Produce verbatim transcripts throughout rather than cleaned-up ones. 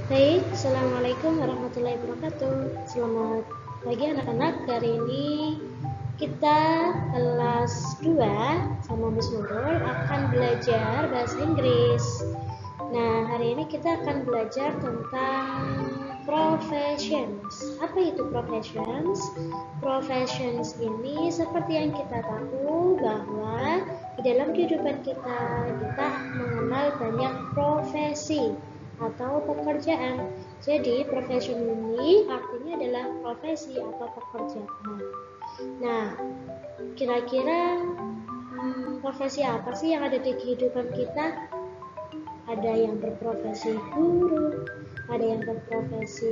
Baik, Assalamualaikum warahmatullahi wabarakatuh. Selamat pagi anak-anak. Hari ini kita kelas dua sama Miss Nurul akan belajar bahasa Inggris. Nah, hari ini kita akan belajar tentang professions. Apa itu professions? Professions ini seperti yang kita tahu bahwa di dalam kehidupan kita, kita mengenal banyak profesi atau pekerjaan. Jadi profession ini artinya adalah profesi atau pekerjaan. Nah, kira-kira hmm, profesi apa sih yang ada di kehidupan kita? Ada yang berprofesi guru, ada yang berprofesi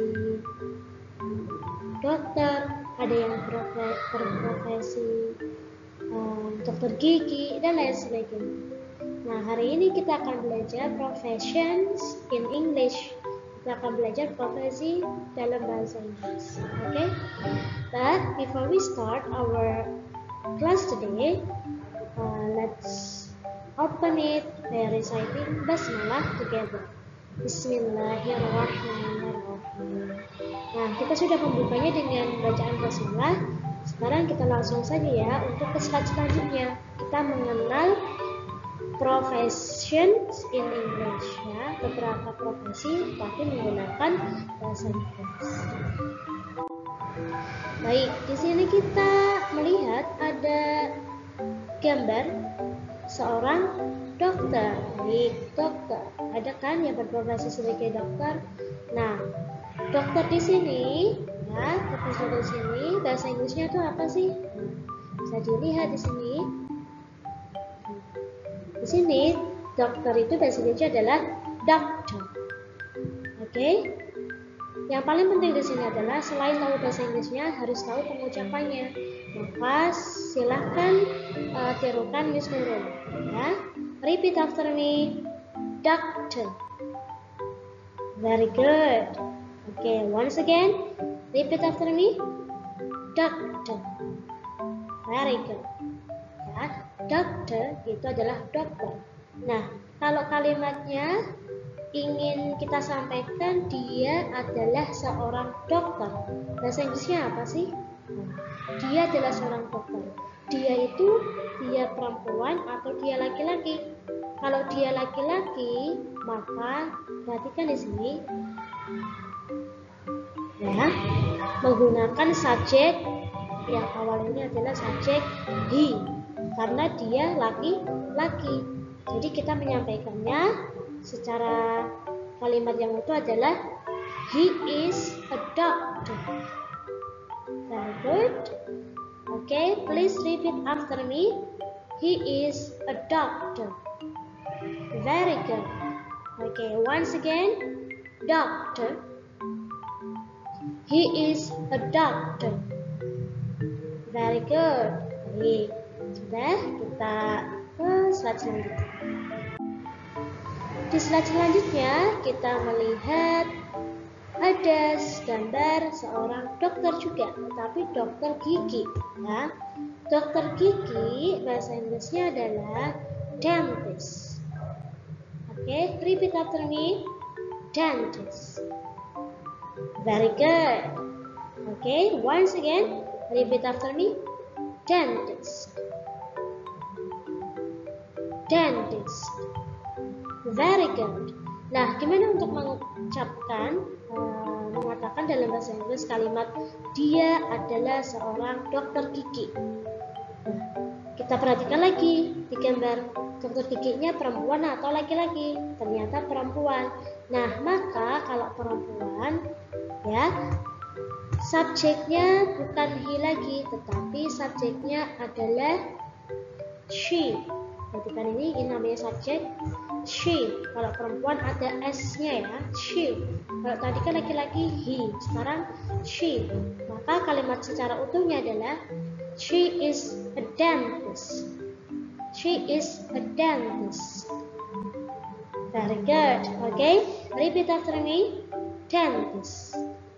dokter, ada yang berprofesi um, dokter gigi, dan lain sebagainya. Nah, hari ini kita akan belajar professions in English. Kita akan belajar profesi dalam bahasa Inggris. Okay? But before we start our class today, uh, let's open it by reciting Basmalah together. Bismillahirrahmanirrahim. Nah, kita sudah membukanya dengan bacaan Basmalah. Sekarang kita langsung saja ya untuk ke slide selanjutnya. Kita mengenal professions in English ya, beberapa profesi tapi menggunakan bahasa Inggris. Baik, di sini kita melihat ada gambar seorang dokter. Baik, dokter. Ada kan yang berprofesi sebagai dokter? Nah, dokter di sini ya, profesor di sini bahasa Inggrisnya itu apa sih? Bisa dilihat di sini. Di sini dokter itu bahasa Inggrisnya adalah doctor. Oke? Okay? Yang paling penting di sini adalah selain tahu bahasa Inggrisnya harus tahu pengucapannya. Maka silahkan uh, tirukan Miss Nurul. Ya? Repeat after me. Doctor. Very good. Oke, okay, once again. Repeat after me. Doctor. Very good. Ya, dokter itu adalah dokter. Nah, kalau kalimatnya ingin kita sampaikan dia adalah seorang dokter, bahasa Inggrisnya apa sih? Dia adalah seorang dokter. Dia itu dia perempuan atau dia laki-laki? Kalau dia laki-laki, maka perhatikan di sini ya, menggunakan subjek yang awalnya adalah subjek he. Karena dia laki-laki. Jadi kita menyampaikannya secara kalimat yang utuh adalah he is a doctor. Very good. Okay, please repeat after me. He is a doctor. Very good. Okay, once again. Doctor. He is a doctor. Very good. Baik. Sudah, kita ke slide selanjutnya. Di slide selanjutnya kita melihat ada gambar seorang dokter juga, tetapi dokter gigi. Ya. Dokter gigi bahasa Inggrisnya adalah dentist. Oke, okay, repeat after me. Dentist. Very good. Oke, okay, once again, repeat after me. Dentist. Dentist. Very good. Nah, gimana untuk mengucapkan, uh, mengatakan dalam bahasa Inggris kalimat dia adalah seorang dokter gigi? Nah, kita perhatikan lagi di gambar dokter giginya perempuan atau laki-laki? Ternyata perempuan. Nah, maka kalau perempuan, ya, subjeknya bukan he lagi, tetapi subjeknya adalah she. Perhatikan ini, ini namanya subjek she. Kalau perempuan ada s-nya ya, she. Kalau tadi kan laki-laki he, sekarang she. Maka kalimat secara utuhnya adalah she is a dentist. She is a dentist. Very good. Okay, repeat after me. Dentist.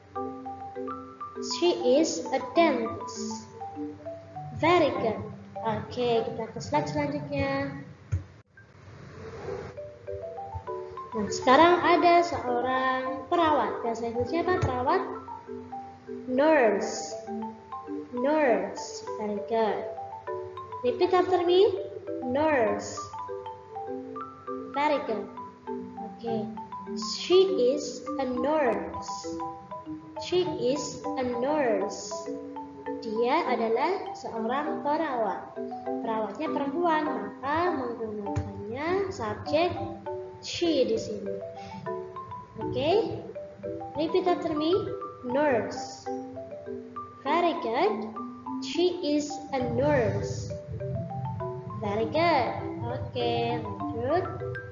She is a dentist. Very good. Oke, kita ke slide selanjutnya. Nah, sekarang ada seorang perawat. Bahasa Inggrisnya apa? Perawat? Nurse. Nurse. Very good. Repeat after me. Nurse. Very good. Okay. She is a nurse. She is a nurse. Dia adalah seorang perawat. Perawatnya perempuan, maka menggunakannya subjek she di sini. Oke. Okay? Repeat after me. Nurse. Very good. She is a nurse. Very good. Oke, okay, lanjut.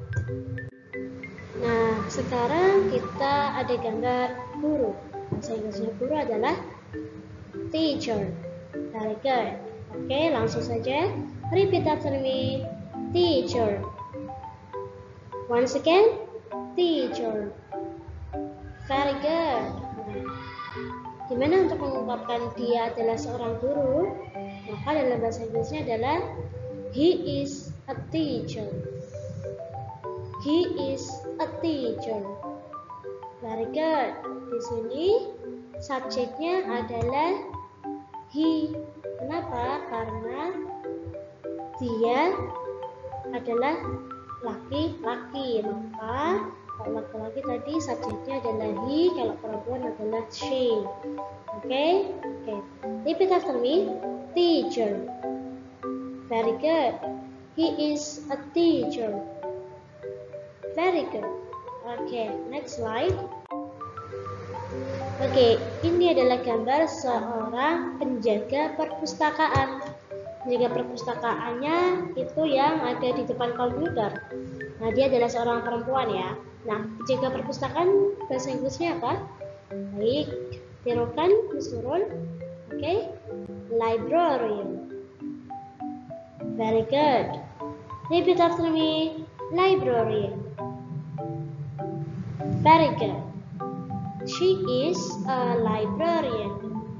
Nah, sekarang kita ada gambar guru. Bahasa Inggrisnya guru adalah teacher. Very good. Oke, okay, langsung saja. Repeat after me. Teacher. Once again. Teacher. Very good. Gimana untuk mengungkapkan dia adalah seorang guru? Maka dalam bahasa Inggrisnya adalah he is a teacher. He is a teacher. Very good. Di sini subjeknya adalah he. Kenapa? Karena dia adalah laki-laki. Maka kalau laki-laki tadi subjeknya adalah he, kalau perempuan adalah she. Oke? Okay? Oke. Okay. Repeat after me. Teacher. Very good. He is a teacher. Very good. Oke, okay, next slide. Oke, okay, ini adalah gambar seorang penjaga perpustakaan. Penjaga perpustakaannya itu yang ada di depan komputer. Nah, dia adalah seorang perempuan ya. Nah, penjaga perpustakaan bahasa Inggrisnya apa? Baik, tirukan Miss Nurul. Oke, okay. Librarian. Very good. Repeat after me. Librarian. Very good. She is a librarian.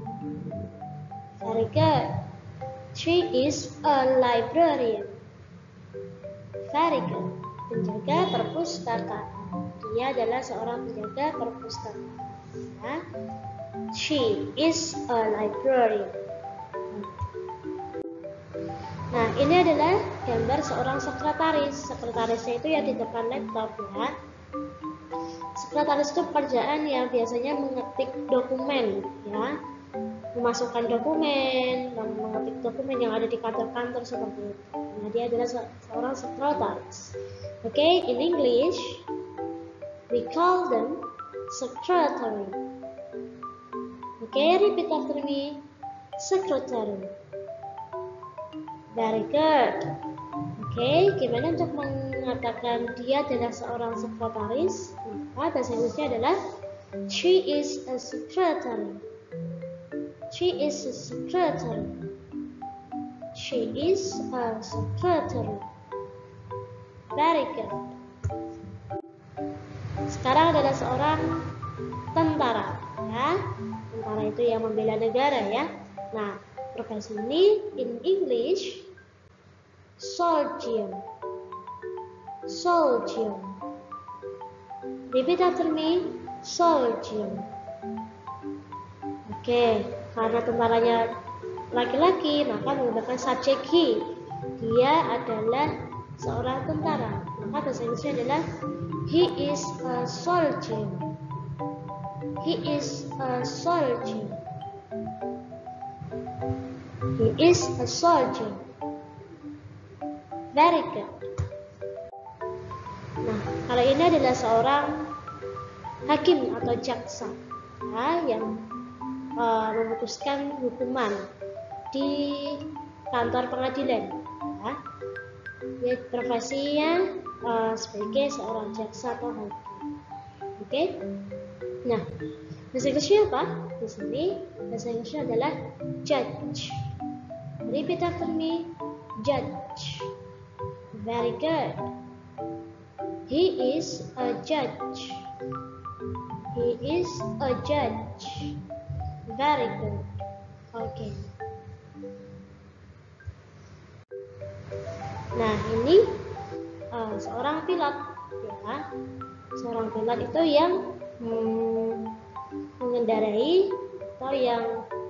Very good. She is a librarian. Very good. Penjaga perpustakaan. Dia adalah seorang penjaga perpustakaan. Ya. She is a librarian. Nah, ini adalah gambar seorang sekretaris. Sekretarisnya itu ya di depan laptop ya. Sekretaris itu pekerjaan yang biasanya mengetik dokumen ya. Memasukkan dokumen, dan mengetik dokumen yang ada di kantor-kantor seperti itu. Nah, dia adalah seorang sekretaris. Oke, okay, in English we call them secretary. Oke, okay, repeat after me. Secretary. Very good. Oke, okay, gimana untuk mengatakan dia adalah seorang sekretaris? Maka bahasa Inggrisnya adalah she is a secretary. She is a secretary. She is a secretary. Very good. Sekarang adalah seorang tentara, ya. Tentara itu yang membela negara, ya. Nah, profesi ini in English soldier. Soldier. Repeat after me. Soldier. Oke, okay. Karena tentaranya laki-laki, maka menggunakan subjek he. Dia adalah seorang tentara. Maka bahasa Inggrisnya adalah he is a soldier. He is a soldier. He is a soldier. Very good. Nah, kalau ini adalah seorang hakim atau jaksa ya, yang uh, memutuskan hukuman di kantor pengadilan. Ya. Dia profesinya uh, sebagai seorang jaksa atau hakim. Oke. Okay? Nah, bahasa Inggrisnya apa? Di sini bahasa Inggrisnya adalah judge. Repeat after me. Judge. Very good. He is a judge. He is a judge. Very good. Oke. Okay. Nah, ini uh, seorang pilot, ya. Seorang pilot itu yang hmm, mengendarai atau yang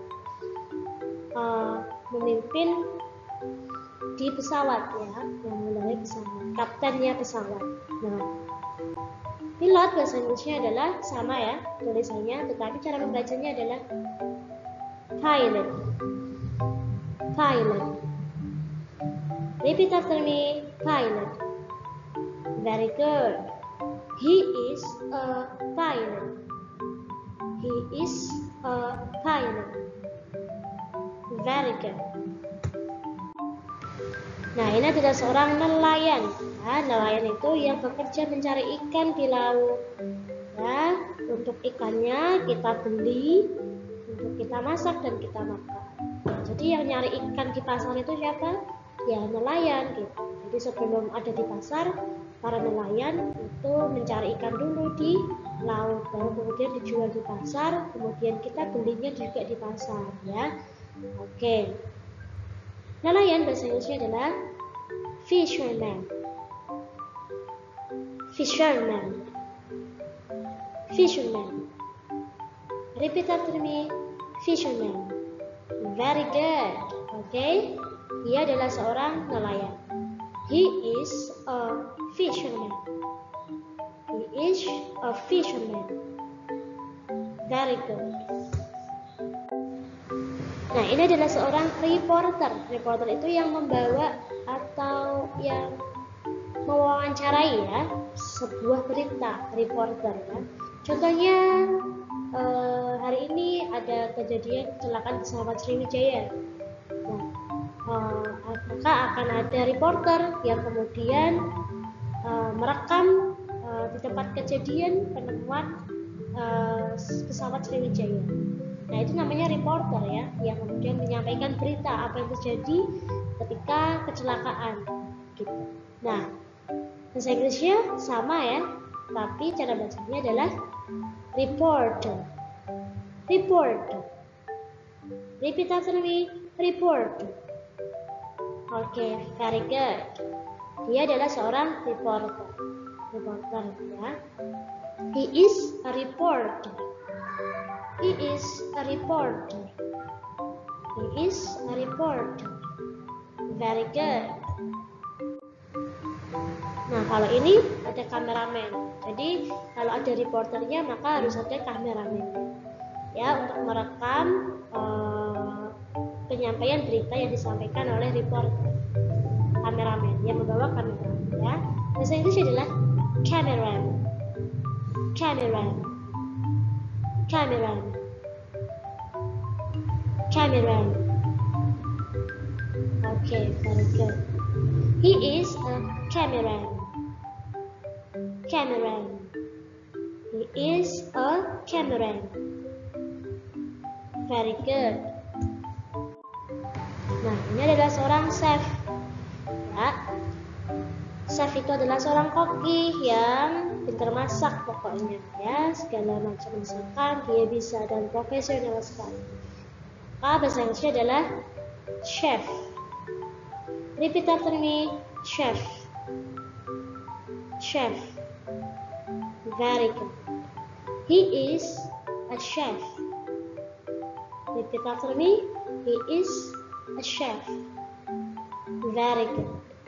uh, memimpin di pesawat ya, yang mengendarai pesawat, kaptennya pesawat. Nah, pilot bahasa Inggrisnya adalah sama ya tulisannya, tetapi cara membacanya adalah pilot. Pilot. Repeat after me, pilot. Very good. He is a pilot. He is a pilot. Very good. Nah, ini adalah seorang nelayan. Nah, nelayan itu yang bekerja mencari ikan di laut. Ya, untuk ikannya kita beli, untuk kita masak dan kita makan. Nah, jadi yang nyari ikan di pasar itu siapa? Ya, nelayan gitu. Jadi sebelum ada di pasar, para nelayan itu mencari ikan dulu di laut, baru kemudian dijual di pasar, kemudian kita belinya juga di pasar ya. Oke. Nelayan bahasa Inggrisnya adalah fisherman. Fisherman. Fisherman. Repeat after me. Fisherman. Very good. Oke. Okay. Dia adalah seorang nelayan. He is a fisherman. He is a fisherman. Very good. Nah, ini adalah seorang reporter. Reporter itu yang membawa atau yang mewawancarai ya sebuah berita, reporter ya. Contohnya eh, hari ini ada kejadian kecelakaan pesawat Sriwijaya. Nah, eh, maka akan ada reporter yang kemudian eh, merekam eh, di tempat kejadian penemuan eh, pesawat Sriwijaya. Nah, itu namanya reporter ya, yang kemudian menyampaikan berita apa yang terjadi ketika kecelakaan gitu. Nah, bahasa Inggrisnya sama ya, tapi cara bacanya adalah reporter. Reporter. Repeat after me, reporter. Oke, okay, very good. Dia adalah seorang reporter. Reporter ya. He is a reporter. He is a reporter. He is a reporter. Very good. Nah, kalau ini ada kameramen. Jadi, kalau ada reporternya maka harus ada kameramen. Ya, untuk merekam uh, penyampaian berita yang disampaikan oleh reporter. Kameramen yang membawa kamera. Ya, bahasa Inggris adalah cameraman. Cameraman. Cameraman. Cameraman. Okay, very good. He is a cameraman. Cameraman. He is a cameraman. Very good. Nah, ini adalah seorang chef. Ya. Chef itu adalah seorang koki yang pintar masak pokoknya ya, segala macam masakan dia bisa dan profesional sekali. Maka bahasa Inggrisnya adalah chef. Repeat after me, chef. Chef. Very good. He is a chef. Repeat after me, he is a chef. Very good.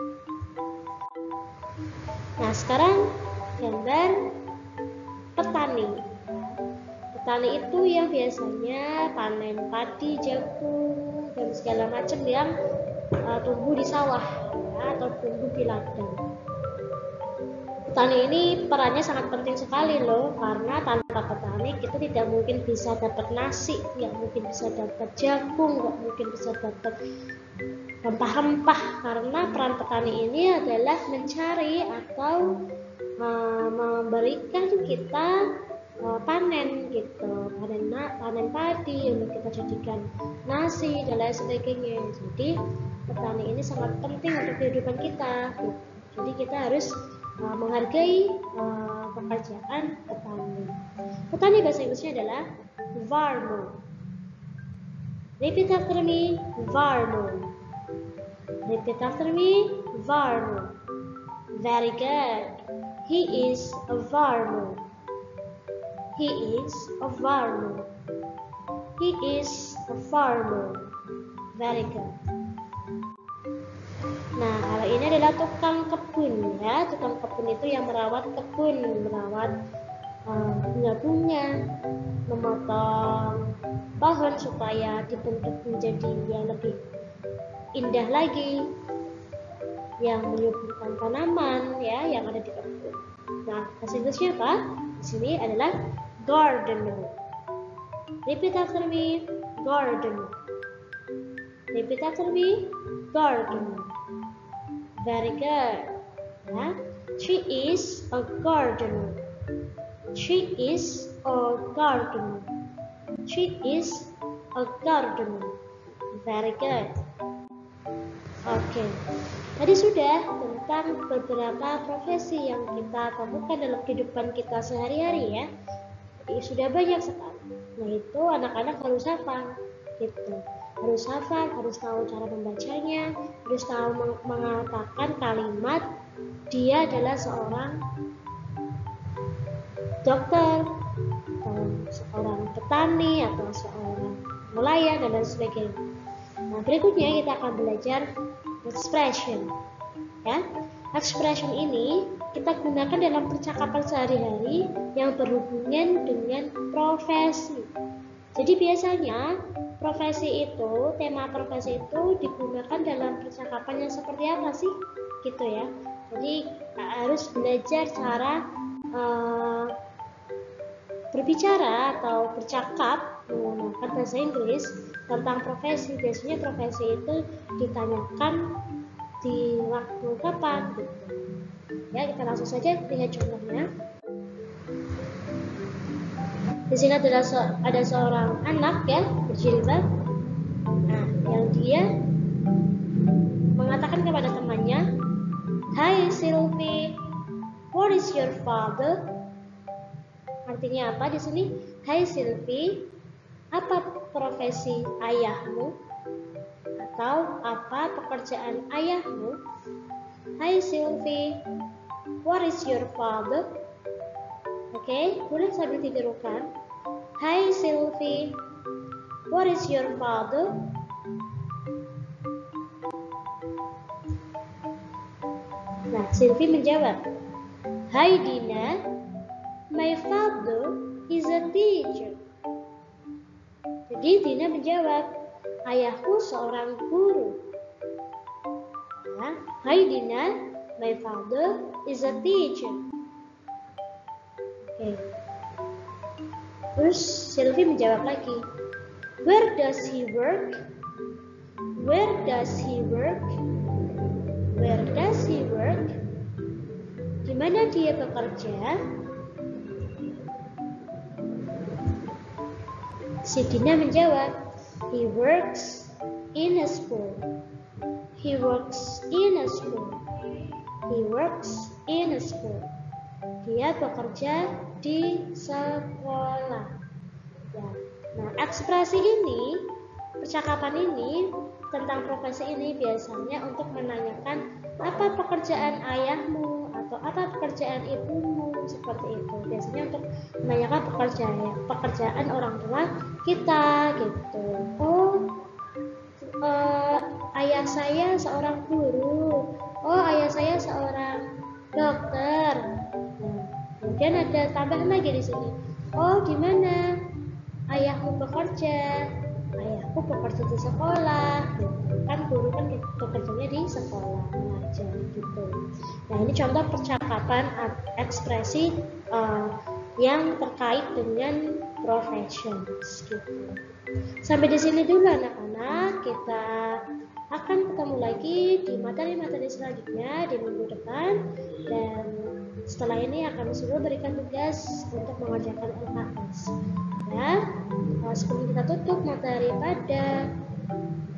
Nah, sekarang gambar petani. Petani itu yang biasanya panen padi, jagung, dan segala macam yang uh, tumbuh di sawah ya, atau tumbuh di ladang. Petani ini perannya sangat penting sekali loh, karena tanpa petani kita tidak mungkin bisa dapat nasi, nggak mungkin bisa dapat jagung, nggak mungkin bisa dapat rempah-rempah, karena peran petani ini adalah mencari atau uh, memberikan kita uh, panen gitu, panen panen padi untuk kita jadikan nasi dan lain sebagainya. Jadi petani ini sangat penting untuk kehidupan kita. Gitu. Jadi kita harus uh, menghargai uh, pekerjaan petani. Petani bahasa Inggrisnya adalah farmer. Repeat after me, farmer. Repeat after me, farmer. Very good. He is a farmer. He is a farmer. He is a farmer. Very good. Nah, kalau ini adalah tukang kebun ya. Tukang kebun itu yang merawat kebun, merawat uh, bunga-bunga, memotong pohon supaya dibentuk menjadi yang lebih indah lagi, yang menyuburkan tanaman ya yang ada di kebun. Nah, bahasa Inggrisnya apa? Di sini adalah gardener. Repeat after me, gardener. Repeat after me, gardener. Very good. Ya. She is a gardener. She is a gardener. She is a gardener. Very good. Oke. Okay. Tadi sudah tentang beberapa profesi yang kita temukan dalam kehidupan kita sehari-hari ya. Jadi sudah banyak sekali. Nah itu anak-anak harus hafal gitu. Harus hafal, harus tahu cara membacanya, harus tahu meng mengatakan kalimat dia adalah seorang dokter, atau seorang petani, atau seorang nelayan, dan lain sebagainya. Nah, berikutnya kita akan belajar expression. Ya, expression ini kita gunakan dalam percakapan sehari-hari yang berhubungan dengan profesi. Jadi biasanya profesi itu, tema profesi itu digunakan dalam percakapan yang seperti apa sih? Gitu ya. Jadi harus belajar cara uh, berbicara atau bercakap menggunakan bahasa Inggris tentang profesi. Biasanya profesi itu ditanyakan di waktu kapan gitu. Ya, kita langsung saja lihat contohnya. Di sini adalah se ada seorang anak ya berjilbab. Nah, yang dia mengatakan kepada temannya, "Hi Sylvie, what is your father?" Artinya apa di sini? "Hai Sylvie, apa profesi ayahmu?" Atau apa pekerjaan ayahmu? "Hai Sylvie, what is your father?" Oke, okay, boleh sambil ditirukan. "Hai Sylvie, what is your father?" Nah, Sylvie menjawab, "Hai Dina, my father is a teacher." Jadi Dina menjawab, "Ayahku seorang guru." Nah, "Hai Dina, my father is a teacher." Oke. Okay. Terus Sylvie menjawab lagi, "Where does he work? Where does he work? Where does he work?" Di mana dia bekerja? Si Dina menjawab, "He works in a school." He works in a school. He works in a school. Dia bekerja di sekolah. Ya. Nah, ekspresi ini, percakapan ini tentang profesi ini biasanya untuk menanyakan apa pekerjaan ayahmu atau apa pekerjaan ibumu, seperti itu. Biasanya untuk menanyakan pekerjaan pekerjaan orang tua kita gitu. Oh, uh, ayah saya seorang guru. Oh, ayah saya seorang dokter. Nah, kemudian ada tambahan lagi di sini. Oh, di mana ayahmu bekerja? Ayahku bekerja di sekolah. Kan guru kan bekerjanya di sekolah mengajar gitu. Nah, ini contoh percakapan ekspresi uh, yang terkait dengan professions gitu. Sampai di sini dulu anak-anak. Kita akan ketemu lagi di materi-materi selanjutnya di minggu depan, dan setelah ini akan sudah berikan tugas untuk mengerjakan L K S. Ya, sebelum kita tutup materi pada